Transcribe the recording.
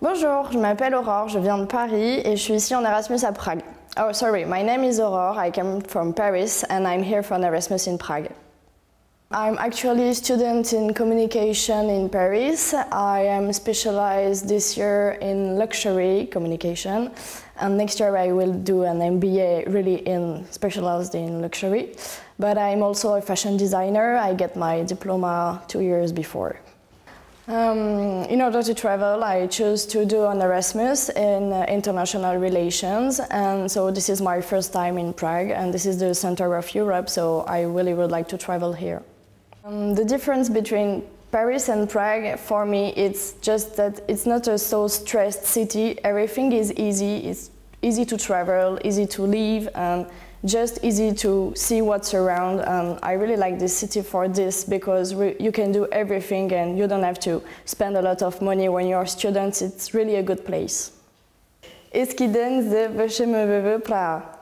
Bonjour, je m'appelle Aurore, je viens de Paris et je suis ici en Erasmus à Prague. Oh, sorry, my name is Aurore, I come from Paris and I'm here for an Erasmus in Prague. I'm actually a student in communication in Paris. I am specialized this year in luxury communication and next year I will do an MBA really specialized in luxury. But I'm also a fashion designer. I get my diploma 2 years before. In order to travel, I chose to do an Erasmus in international relations, and so this is my first time in Prague, and this is the center of Europe, so I really would like to travel here. The difference between Paris and Prague, for me, it's just that it's not a so stressed city. Everything is easy. It's easy to travel, easy to live, and just easy to see what's around. I really like this city for this because you can do everything and you don't have to spend a lot of money when you're students. It's really a good place. Eskiden ze başımı para.